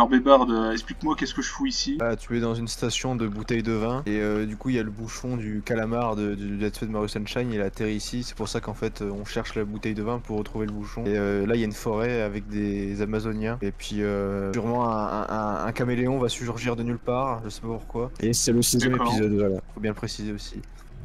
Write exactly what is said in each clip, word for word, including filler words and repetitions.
Alors Bébard, euh, explique-moi qu'est-ce que je fous ici. Ah, tu es dans une station de bouteilles de vin et euh, du coup il y a le bouchon du calamar de, de, de Let's Play de Mario Sunshine, il atterrit ici, c'est pour ça qu'en fait euh, on cherche la bouteille de vin pour retrouver le bouchon. Et euh, là il y a une forêt avec des Amazoniens et puis euh, sûrement un, un, un caméléon va surgir de nulle part, je sais pas pourquoi. Et c'est le sixième épisode, voilà, faut bien le préciser aussi.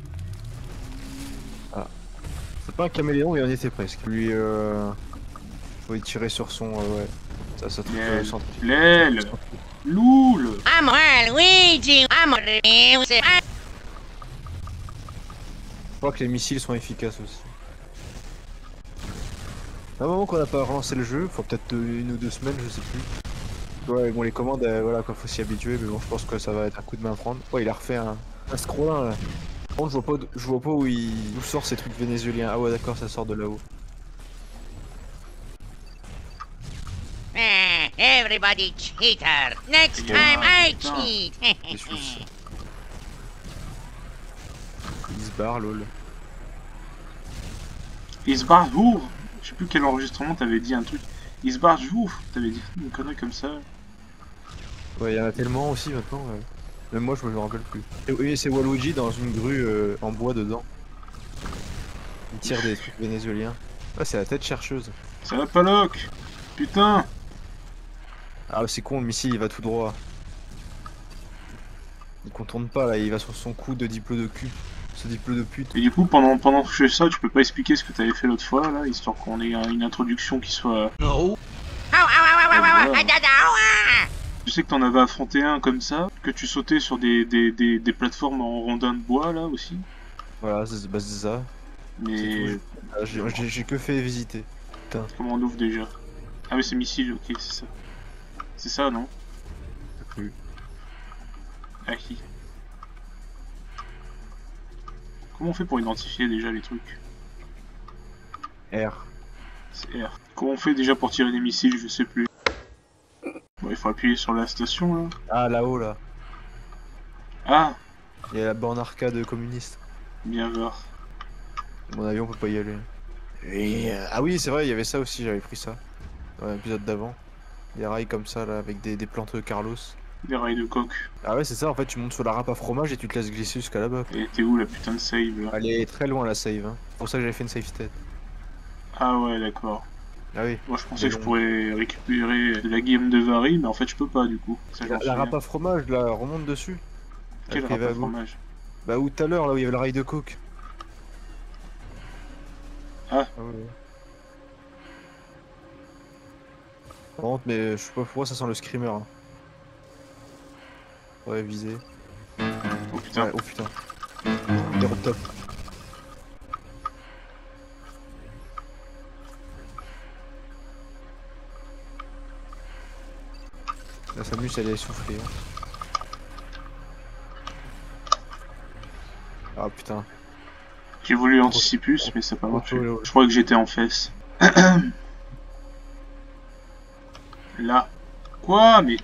Ah. C'est pas un caméléon mais on y était presque. Lui euh... faut y tirer sur son... Euh, ouais. Ça, ça truc euh, centrifuge. L'aile Loul Amore Luigi, amore Je crois que les missiles sont efficaces aussi. À un moment qu'on n'a pas relancé le jeu, faut peut-être une ou deux semaines, je sais plus. Ouais, bon les commandes, euh, voilà quoi, faut s'y habituer, mais bon je pense que ça va être un coup de main à prendre. Ouais, il a refait un, un scrollin là. Par contre, je vois pas, je vois pas où il où sort ces trucs vénézuéliens. Ah ouais d'accord, ça sort de là-haut. Everybody cheater. Next time I cheat. Les Suisses. Il se barre, lol. Il se barre où? Je sais plus quel enregistrement t'avais dit un truc. Il se barre où? T'avais dit une connerie comme ça. Ouais, il y en a tellement aussi maintenant. Ouais. Même moi je me rappelle plus. Et oui, c'est Waluigi dans une grue euh, en bois dedans. Il tire des trucs vénézuéliens. Ah, c'est la tête chercheuse. Ça va pas loc. Putain. Ah c'est con, le missile il va tout droit. Il contourne pas là, il va sur son coup de diplôme de cul. Ce diplôme de pute. Et du coup, pendant, pendant que je fais ça, tu peux pas expliquer ce que t'avais fait l'autre fois, là, histoire qu'on ait une introduction qui soit... No. Je sais que t'en avais affronté un comme ça, que tu sautais sur des, des, des, des plateformes en rondin de bois, là, aussi. Voilà, c'est bah, ça. Mais... Ah, j'ai que fait visiter. Putain. Comment on ouvre déjà? Ah mais c'est missile, ok, c'est ça. C'est ça, non? Plus. Ah qui? Comment on fait pour identifier déjà les trucs? R. C'est R. Comment on fait déjà pour tirer des missiles? Je sais plus. Bon, il faut appuyer sur la station, là. Ah, là-haut, là. Ah! Il y a la borne arcade communiste. Bien voir. Mon avion peut pas y aller. Et, euh... Ah oui, c'est vrai, il y avait ça aussi, j'avais pris ça. Dans l'épisode d'avant. Des rails comme ça, là, avec des, des plantes Carlos. Des rails de coque. Ah ouais, c'est ça, en fait, tu montes sur la râpe à fromage et tu te laisses glisser jusqu'à là-bas. Et t'es où la putain de save, là? Elle est très loin, la save, hein. C'est pour ça que j'avais fait une save state. Ah ouais, d'accord. Ah oui. Moi je pensais que je pourrais récupérer de la game de Vary, mais en fait je peux pas du coup. Ça, la la râpe à fromage, là, remonte dessus. Quelle râpe à fromage? Bah où tout à l'heure, là où il y avait le rail de coke. Ah, ah ouais. Par contre, mais je sais pas pourquoi ça sent le screamer. Hein. Ouais, viser. Oh putain. Ouais, oh putain. Hero top. La Samus elle est essoufflée. Hein. Ah putain. J'ai voulu Anticipus, mais ça n'a pas marché. Je crois que j'étais en fesses. Là. Quoi? Mais...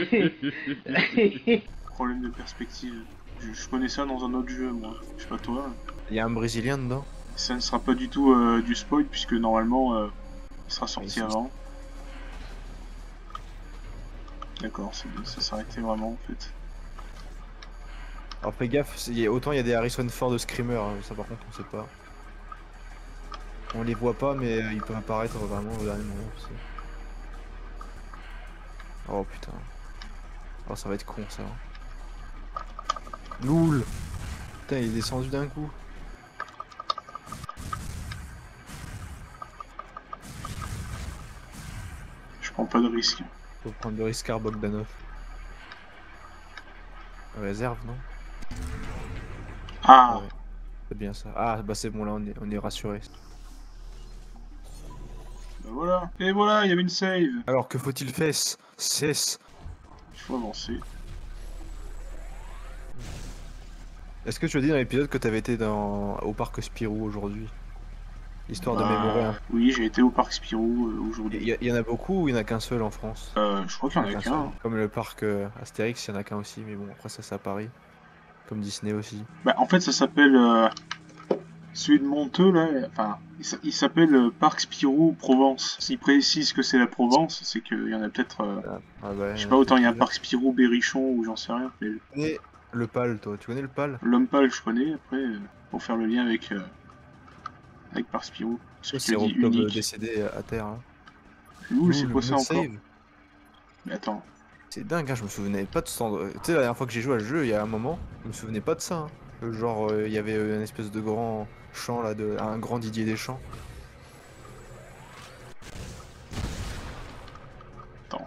Problème de perspective. Je, je connais ça dans un autre jeu, moi. Je sais pas toi. Il y a un Brésilien dedans. Ça ne sera pas du tout euh, du spoil, puisque normalement, euh, il sera sorti avant. D'accord, ça s'arrêtait vraiment, en fait. Alors fais gaffe, autant il y a des Harrison Ford de Screamer, hein, ça par contre on sait pas. On les voit pas mais ils peuvent apparaître vraiment au dernier moment aussi. Oh putain. Oh ça va être con ça. Loul. Putain il est descendu d'un coup. Je prends pas de risque. Faut prendre le risque à Bogdanov. Réserve non? Ah ouais. C'est bien ça. Ah bah c'est bon là on est, on est rassuré. Bah voilà. Et voilà, il y avait une save. Alors que faut-il faire? Cesse. Il faut avancer. Est-ce que tu as dit dans l'épisode que t'avais été dans... au parc Spirou aujourd'hui? Histoire bah, de mémorer. Hein. Oui, j'ai été au parc Spirou euh, aujourd'hui. Il y, y en a beaucoup ou il y en a qu'un seul en France? Euh, je crois qu'il y en a qu'un. Comme le parc euh, Astérix, il y en a qu'un aussi, mais bon, après ça c'est à Paris. Comme Disney aussi. Bah en fait ça s'appelle... Euh... Celui de Monteux, là, enfin, il s- il s'appelle euh, Parc Spirou Provence. S'il précise que c'est la Provence, c'est qu'il y en a peut-être... euh, Ah, ah bah, je sais il y en pas, a autant peut-être il y a un plusieurs. Parc Spirou Berrichon ou j'en sais rien. Mais Tu connais le pal, toi? Tu connais le pal? l'homme pâle, je connais, après, euh, pour faire le lien avec, euh, avec Parc Spirou. Parce que Ça, tu c'est as dit Robtop euh, unique. décédé à terre. Hein. Ouh, c'est Loul, quoi ça no encore? save. Mais attends, C'est dingue, hein, je me souvenais pas de ce temps. Tu sais, la dernière fois que j'ai joué à ce jeu, il y a un moment, je me souvenais pas de ça. Hein. Que genre, euh, il y avait euh, une espèce de grand champ là, de... un grand Didier Deschamps. attends.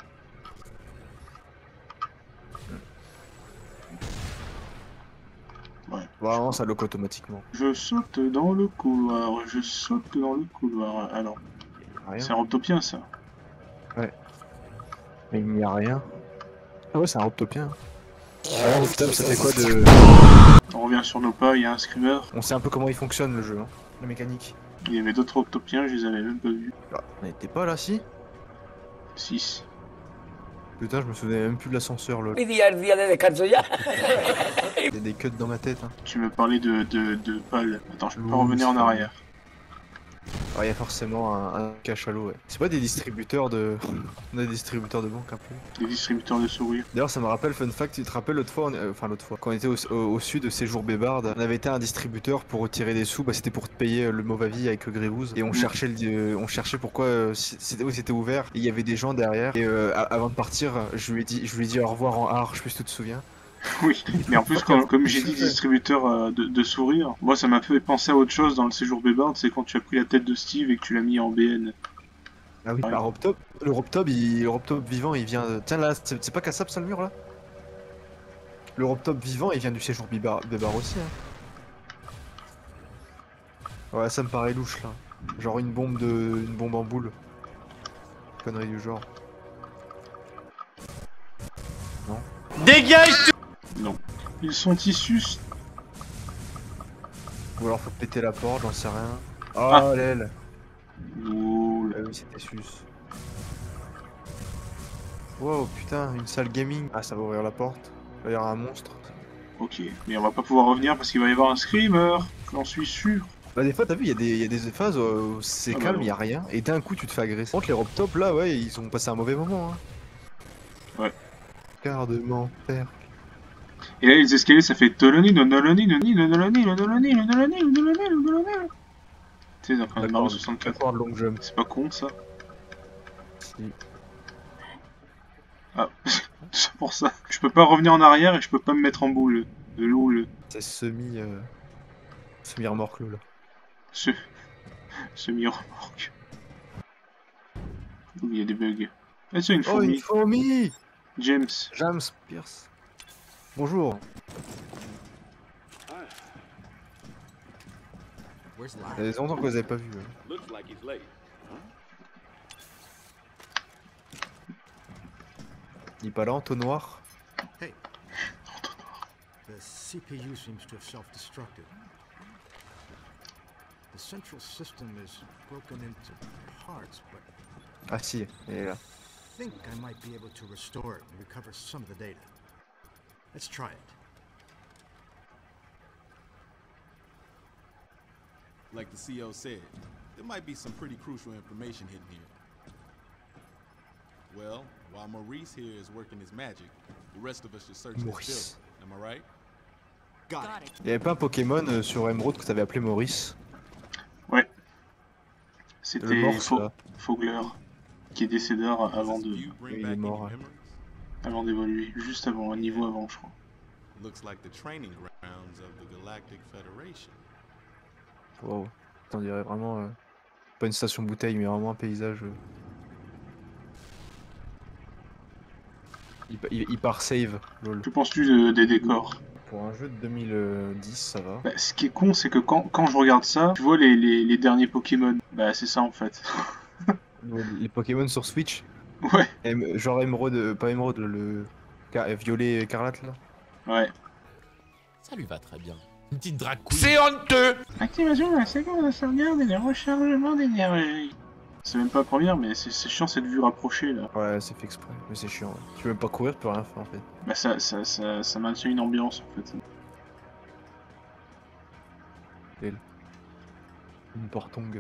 Ouais. Vraiment, ça lock automatiquement. Je saute dans le couloir, je saute dans le couloir. Alors, Il y a rien. c'est un Robtopien, ça. Mais il n'y a rien. Ah ouais, c'est un Robtopien. Alors, Robtop, ça fait quoi de. On revient sur nos pas, il y a un Screamer. On sait un peu comment il fonctionne le jeu, hein, la mécanique. Il y avait d'autres Robtopiens, je les avais même pas vus. Ah, on n'était pas là, si? six. Putain, je me souvenais même plus de l'ascenseur, lol. Mi día el día de descanso ya. Il y a des cuts dans ma tête. Hein. Tu me parlais de, de, de pal. Attends, je peux pas Ouh, revenir en c'est arrière. Ah, il y a forcément un, un cachalot, ouais. C'est pas des distributeurs de. On a des distributeurs de banque un peu. Les distributeurs de sourires. D'ailleurs, ça me rappelle, fun fact, tu te rappelles l'autre fois, on- euh, enfin l'autre fois, quand on était au, au- au sud de Séjour Bébarde, on avait été à un distributeur pour retirer des sous, bah, c'était pour te payer euh, le mauvais avis avec le Grébouze, et on Mm. cherchait, le, euh, on cherchait pourquoi euh, si- c'était où c'était ouvert, et il y avait des gens derrière, et euh, a- avant de partir, je lui ai dit, je lui ai dit au revoir en art, je sais pas si tu te souviens. Oui, mais en plus, quand- comme j'ai dit distributeur euh, de, de sourires, moi ça m'a fait penser à autre chose dans le séjour Bébard, c'est quand tu as pris la tête de Steve et que tu l'as mis en B N. Ah oui, Ouais. bah, Robtop, le Robtop, il, le Robtop vivant, il vient. de- Tiens là, c'est c'est pas cassable ça le mur là? Le Robtop vivant, il vient du Séjour Bébar, Bébar aussi. Hein. Ouais, ça me paraît louche là. Genre une bombe de, une bombe en boule. Connerie du genre. Dégage! Non. Ils sont issus. Ou alors faut péter la porte, j'en sais rien. Oh Ah. l'aile. Ouh, Ah oui, c'était sus. Wow, putain, une salle gaming. Ah, ça va ouvrir la porte. Il va y avoir un monstre. ok, mais on va pas pouvoir revenir parce qu'il va y avoir un screamer, j'en suis sûr. Bah des fois t'as vu il y, a des- il y a des phases où c'est Ah bah calme, non. il y a rien, et d'un coup tu te fais agresser. Par contre les Robtop là ouais ils ont passé un mauvais moment hein. Ouais. Garde-mentaire. Et là les escaliers ça fait Toloni, Noloni, Noni, Noloni, Noloni, Noloni, Noloni, Noloni. Tu sais, dans un Mario soixante-quatre. D'accord, long jump. C'est pas con ça. Si. Ah, c'est pour ça. Je peux pas revenir en arrière et je peux pas me mettre en boule. De loul. C'est semi... Euh... Semi-remorque là. Ce... Semi-remorque. Ouh, il y a des bugs. Ah tiens, une Oh une fourmi. fourmi. James. James Pierce. Bonjour. Ça fait longtemps que vous avez pas vu. hein. Looks like he's late. Il est pas là, entonnoir. The C P U seems to have self-destructed. The central system is broken into parts, but Ah si, il est là. I think I might be able to restore it and recover some of the data. Let's try it. Like the C E O said, there might be some pretty crucial information hidden here. Well, while Maurice here is working his magic, the rest of us should search this Maurice. building. Am I right? Got it. Il y avait pas un Pokémon euh, sur Emerald que t'avais appelé Maurice? Ouais. Le C'était morse Fau- là. Fogler. Qui est décédé avant Does de, this view bring il est back any mort, hein. memories? avant d'évoluer. Juste avant, un niveau avant, je crois. Looks like the training grounds of the Galactic Federation. Wow. On dirait vraiment... euh, Pas une station bouteille mais vraiment un paysage... euh. Il, pa- il- il part save, lol. Que penses-tu de- des décors? Pour un jeu de deux mille dix, ça va. Bah, ce qui est con, c'est que quand, quand je regarde ça, tu vois les, les, les derniers Pokémon. Bah, c'est ça en fait. Les Pokémon sur Switch, Ouais, Em- genre Emerald, euh, pas Emerald, le ca- violet écarlate là. ouais. Ça lui va très bien. Une petite drag queen. C'est honteux! Activation de la séquence de sauvegarde et de rechargement d'énergie. C'est même pas la première, mais c'est c'est chiant cette vue rapprochée là. Ouais, c'est fait exprès, mais c'est chiant. Ouais. Tu peux même pas courir, tu peux rien faire en fait. Bah, ça, ça, ça, ça maintient une ambiance en fait. Une portongue.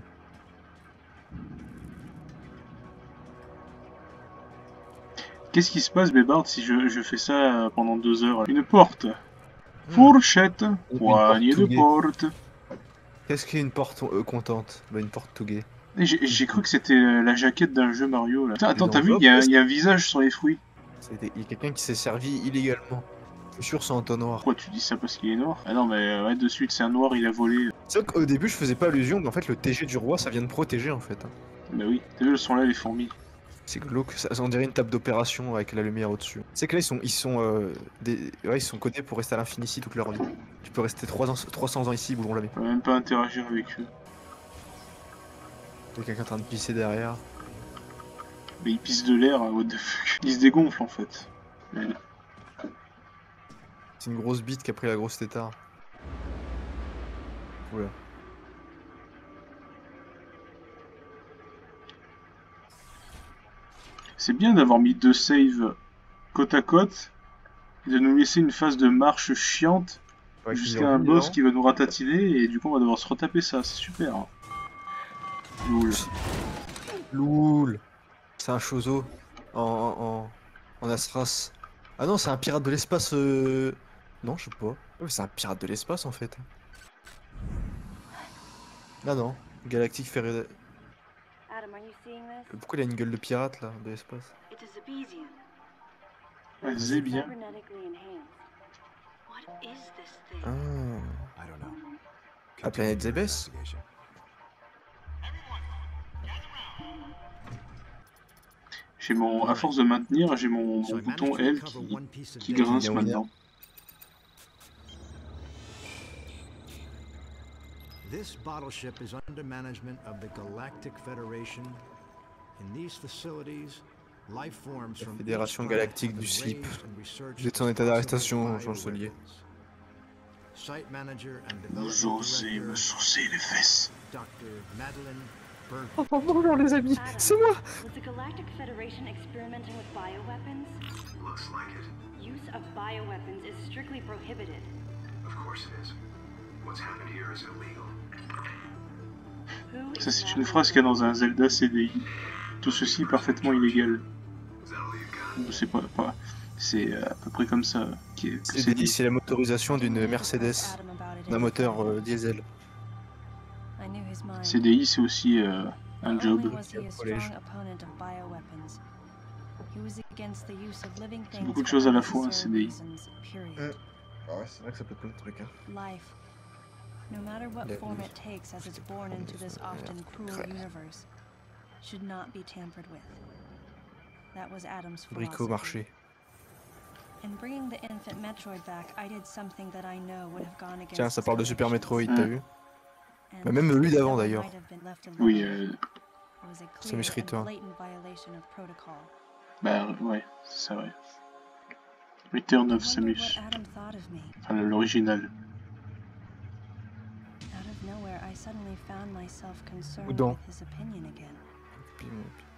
Qu'est-ce qui se passe, Bébard, si je, je fais ça euh, pendant deux heures? Une porte. Fourchette. Une Poignée de porte porte. Qu'est-ce qu'est une porte euh, contente? Bah une porte touguée. Et J'ai j'ai cru que c'était euh, la jaquette d'un jeu Mario, là. Putain, attends, Des t'as vu, il y, a- il y a un visage sur les fruits. C'était- Il y a quelqu'un qui s'est servi illégalement. Je suis sûr c'est entonnoir. Pourquoi tu dis ça parce qu'il est noir? Ah non, mais euh, ouais, de suite, c'est un noir, il a volé. C'est vrai qu'au début je faisais pas allusion, mais en fait le T G du roi ça vient de protéger en fait. hein. Bah oui, t'as vu, elles sont là, les fourmis. C'est glauque, ça, on dirait une table d'opération avec la lumière au-dessus. C'est que là ils sont, ils sont, euh, des... ouais, ils sont codés pour rester à l'infini ici toute leur vie. Tu peux rester trois cents ans ici, boulons jamais. On va même pas interagir avec eux. Il y a quelqu'un en train de pisser derrière. Mais ils pissent de l'air, hein, what the fuck. Ils se dégonflent en fait. Mais- C'est une grosse bite qui a pris la grosse tétard. Oula. C'est bien d'avoir mis deux saves côte à côte et de nous laisser une phase de marche chiante Ouais, qui jusqu'à est un revenu, boss non qui va nous ratatiner et du coup on va devoir se retaper ça, c'est super. hein. Loul. Loul. C'est un chozo en, en, en, en Astras. Ah non, c'est un pirate de l'espace. Euh... Non, je sais pas. Ouais, c'est un pirate de l'espace en fait. Ah non, Galactique Ferret. Adam, are you seeing this? Pourquoi il a une gueule de pirate là, de l'espace? It's a Zebesian. Ouais, c'est bien. Cybernetically enhanced. What is this thing? Ah, I don't know. la planète Zébès? Investigation. J'ai mon, à force de maintenir, j'ai mon, So mon I bouton managed to L recover qui, one piece of qui data. grince Bien, maintenant. This bottle ship is under management of the Galactic Federation. In these facilities, life forms La from Fédération each Galactique planet du have slip. been raised and researched Vous êtes en as état d'arrestation, possible Jean Solier. bioweapons. Site manager and Vous development osez me director, saucer les fesses. Doctor Madeline Berg. Oh bonjour les amis, c'est moi. Was the Galactic Federation experimenting with bioweapons? Looks like it. Use of bioweapons is strictly prohibited. Of course it is. What's happened here is illegal. Who Ça is c'est une phrase qu'il y a dans un Zelda C D I. Tout ceci est parfaitement illégal. Is that all you've got? C'est pas, pas c'est à peu près comme ça qui est, que C'est c'est dit, dit. c'est la motorisation d'une Mercedes, d'un moteur euh, diesel. C D I c'est aussi euh, un job. collège. C'est beaucoup de choses à la fois, un C D I. Ah ouais, c'est vrai que ça peut être plein de trucs. Hein. Life, no matter what La form vie. it takes as it's born into this often cruel universe, should not be tampered with. That was Adam's Brico philosophy. marché. In bringing the infant Metroid back, I did something that I know would have gone against Tiens, ça his parle de Super convictions. Metroid, t'as Mm. vu? And Bah, même lui d'avant, though I d'ailleurs. might have been left alone, Oui, euh, it was a Samus clear and Return. blatant violation of protocol. bah ouais, c'est vrai. Return I of wondered Samus. what Adam thought of me. Enfin l'original. Out of nowhere, I suddenly found myself concerned Oudon. with his opinion again. Puis, bon, puis-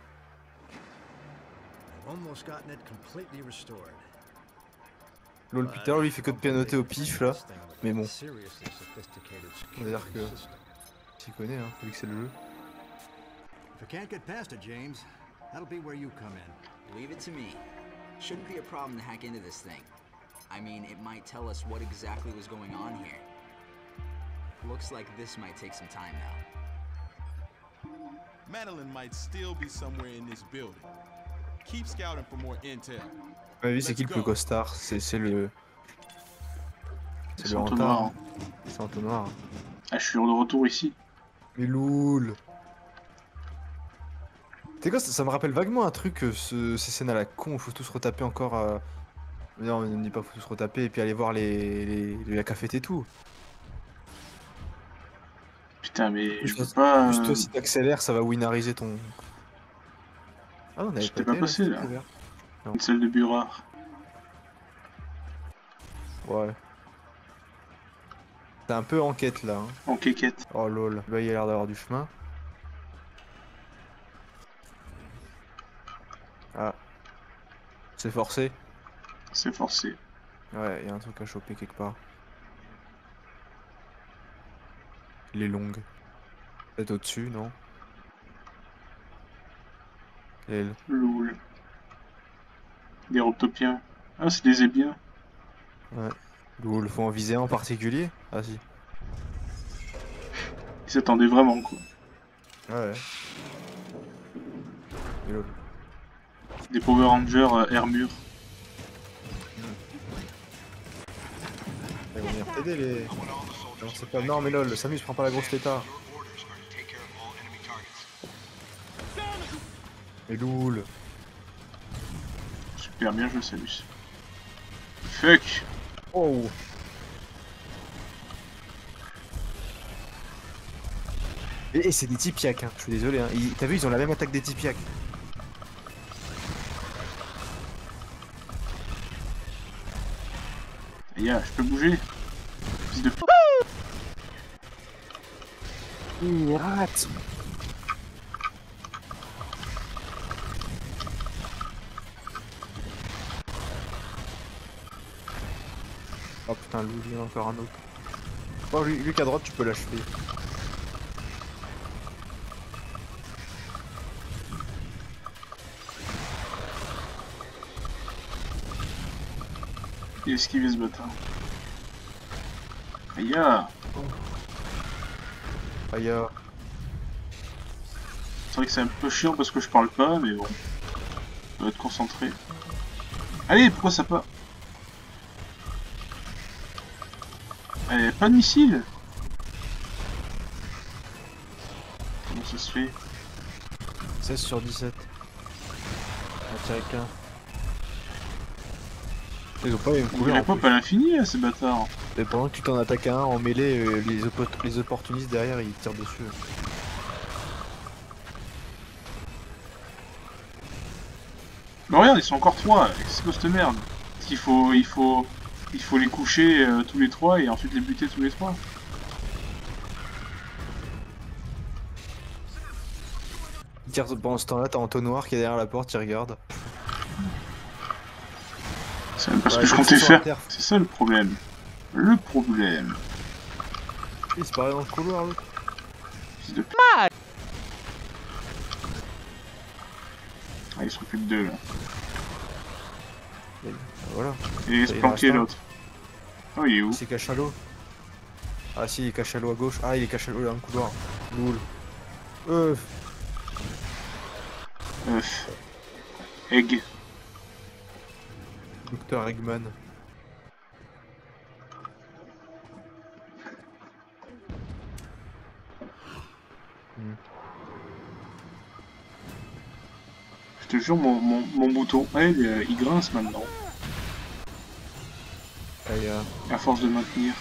Almost gotten it completely restored. Lol, Peter, lui, il fait que de pianoter au pif, là. Mais bon, Seriously sophisticated on va dire que security system. t'y connais, hein, vu que c'est le jeu. If you can't get past it, James, that'll be where you come in. Leave it to me. Shouldn't be a problem to hack into this thing. I mean, it might tell us what exactly was going on here. Looks like this might take some time though. Madeline might still be somewhere in this building. Keep scouting for more intel. À mon avis, c'est qui le plus costard? C'est c'est le. C'est C'est le entonnoir. Rentard. C'est entonnoir. Ah, je suis de retour ici. Mais loul. Tu sais quoi, ça, ça me rappelle vaguement un truc, euh, ce, ces scènes à la con, où faut tous retaper encore. Euh... Non, on ne dit pas faut tous retaper et puis aller voir les, les, la cafette et tout. Putain, mais je Juste, peux pas. juste euh, toi, si t'accélères, ça va winariser ton. Ah non, on avait J'étais pas pas été, passé, c'était là. ouvert. Une salle de Burard. Ouais. T'es un peu en quête là. Hein. En quéquette. Oh lol. Bah, il a l'air d'avoir du chemin. Ah. C'est forcé. C'est forcé. Ouais, il y a un truc à choper quelque part. Les longues. Peut-être au-dessus, non? Elle. Loul. Des Robtopiens. Ah, c'est des Ébiens. Ouais. Ou le faut en viser un en particulier? Ah si. Ils s'attendaient vraiment, quoi. Ouais. ouais. Et lol. Des Power Rangers euh, Hermure. Ils vont venir t'aider les... Non, c'est pas... non mais lol, Samus prend pas la grosse tétard. Et loul. Super bien joué, Samus. Fuck. Oh. Et, et c'est des Tipiak, hein. Je suis désolé, hein. Ils- T'as vu, ils ont la même attaque des Tipiak. Ya, je peux bouger. Fils de p. Il rate. Oh putain, lui, il y en a encore un autre. Bon, lui, lui qui à droite, tu peux l'achever. Il a esquivé ce bâtard. Ya. Aïe. euh, C'est vrai que c'est un peu chiant parce que je parle pas, mais bon. On doit être concentré. Allez, pourquoi ça pas? Allez, pas de missile. Comment ça se fait? seize sur dix-sept. On a tiré qu'un. Ils ont pas les mêmes Il couleurs. en répond plus. à l'infini, là, ces bâtards. Et pendant que tu t'en attaques à un en mêlée, euh, les, oppo- les opportunistes derrière ils tirent dessus. Mais regarde, ils sont encore trois. C'est quoi cette merde? Parce qu'il faut, il faut, il faut les coucher euh, tous les trois et ensuite les buter tous les trois. Ils tirent pendant ce temps-là, t'as Entonnoir qui est derrière la porte, il regarde. C'est même pas ce Ouais, que je ils comptais sont sur la faire. terre. C'est ça le problème. Le problème. Il se paraît dans le couloir l'autre. Fils de p. Ah, ils sont plus que deux là. Et voilà. Et il se Il en planquer reste un. l'autre. Oh, il est où? Il s'est caché à l'eau. Ah si, il est caché à l'eau à gauche. Ah, il est caché à l'eau dans le couloir. Loul. Euh. Œuf. Egg. Docteur Eggman. Hmm. Je te jure, mon, mon, mon bouton L, euh, il grince maintenant. Aïe, euh, À force de maintenir.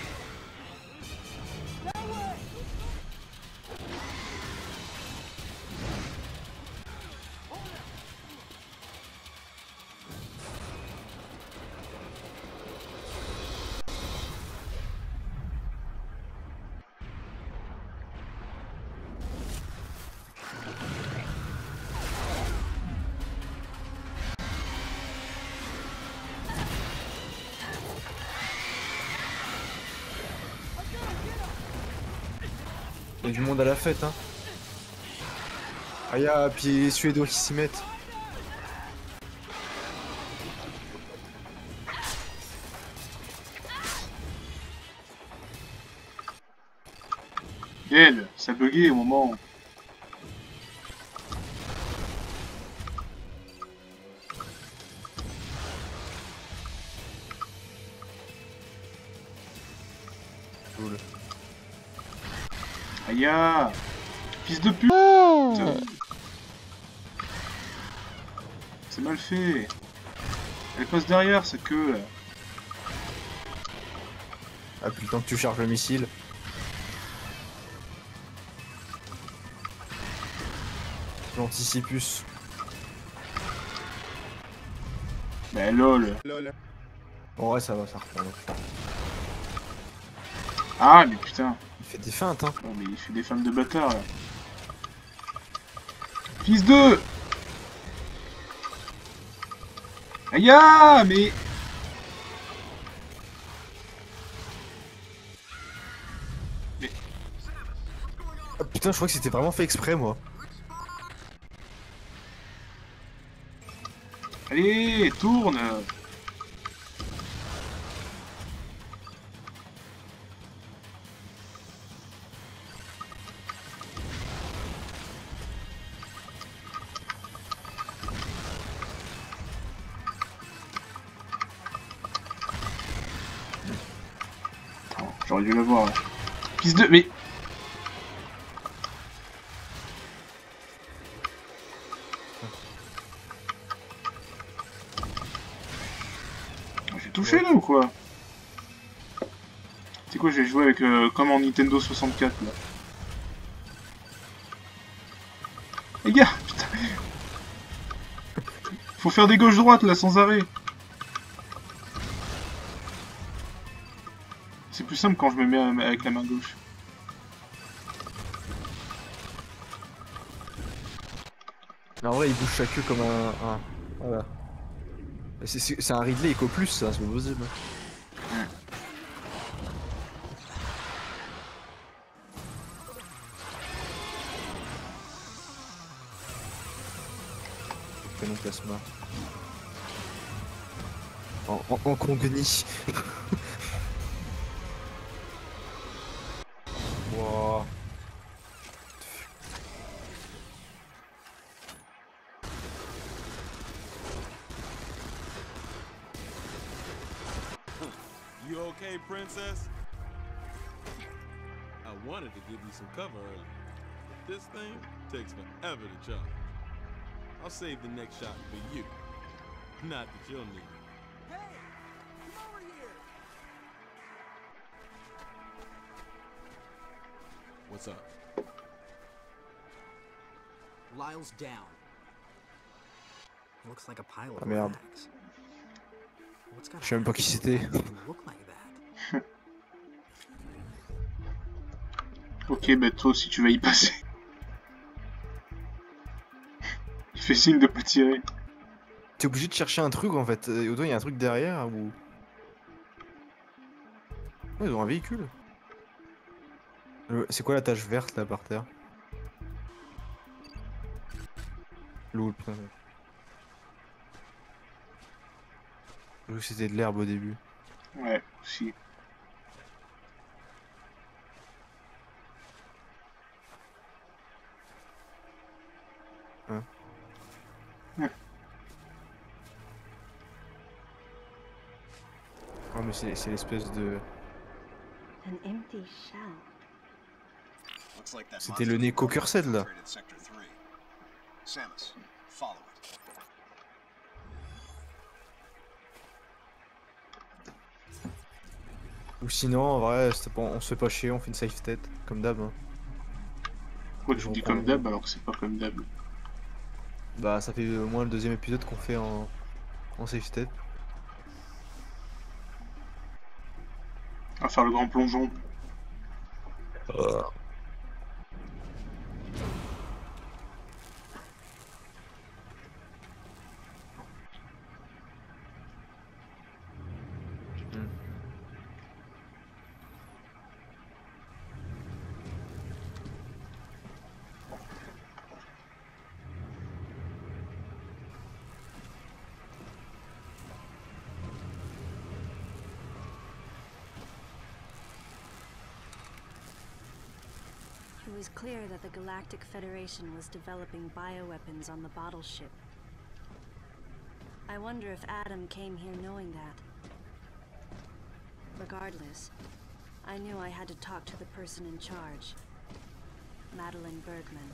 il y a du monde à la fête, hein. Aïe, ah, puis les Suédois qui s'y mettent. Elle, ça buguait au moment. Cool. Aïe ah, fils de pute. C'est mal fait. Elle passe derrière sa queue là. Ah, puis le temps que tu charges le missile. L'anticipus. Ben lol. Bon, ouais, ça va, ça reprend. Ah mais putain. Il fait des feintes, hein. Non mais il fait des femmes de bâtard là. Fils de. Aïe ah, mais. Putain, je crois que c'était vraiment fait exprès, moi. Allez, tourne. J'aurais dû l'avoir là. Piste de... Mais... J'ai touché là ou quoi? C'est quoi, j'ai joué avec... Euh, comme en Nintendo soixante-quatre là. Les gars, putain. Faut faire des gauches-droites là, sans arrêt. C'est plus simple quand je me mets avec la main gauche. Mais en vrai, il bouge sa queue comme un... un... Voilà. C'est un Ridley Eco Plus, ça, c'est pas possible. Ouais. Canon plasma. En, en, en congénie. Wow. You okay, princess? I wanted to give you some cover earlier, but this thing takes forever to charge. I'll save the next shot for you. Not that you'll need it. Hey, come over here. What's up? Lyle's down. Looks like a pile of Ah merde. rags. What's got Je sais même pas qui c'était. look like that? Ok, bah toi aussi tu vas y passer. Il fait signe de pas tirer. T'es obligé de chercher un truc en fait. Et au doigt, il y a un truc derrière ou. Ouais, ils ont un véhicule. Le- C'est quoi la tache verte là par terre? L'eau, putain. Je crois que c'était de l'herbe au début. Ouais, aussi. Hein? Ouais. Oh mais c'est c'est l'espèce de... An empty shell. C'était le nez Cocursed là. Samus, follow it. Ou sinon en vrai, c'était pas- on se fait pas chier, on fait une safe tête, comme d'hab. Hein. Pourquoi tu dis comme d'hab alors que c'est pas comme d'hab? Bah ça fait au moins le deuxième épisode qu'on fait en, en safe step. On va faire le grand plongeon. It was clear that the Galactic Federation was developing bioweapons on the bottle ship. I wonder if Adam came here knowing that. Regardless, I knew I had to talk to the person in charge, Madeline Bergman.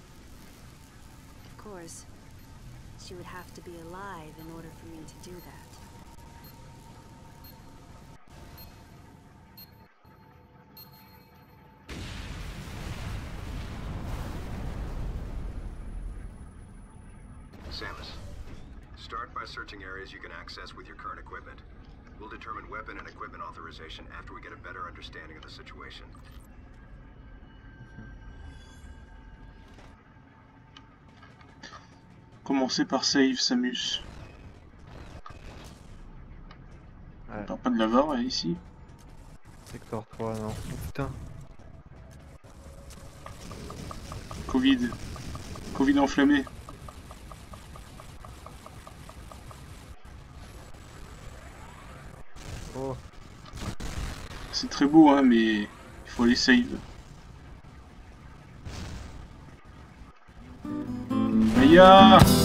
Of course, she would have to be alive in order for me to do that. Samus, start by searching areas you can access with your current equipment. We'll determine weapon and equipment authorization after we get a better understanding of the situation. Commencer par save Samus. Ouais. T'as pas de l'avoir ouais, ici? Sector trois, non. Oh, putain. Covid. Covid enflammé. Oh. C'est très beau, hein, mais il faut aller save. Aïe!